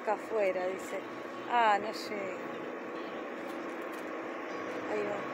acá afuera, dice. Ah, no llega. Ahí va.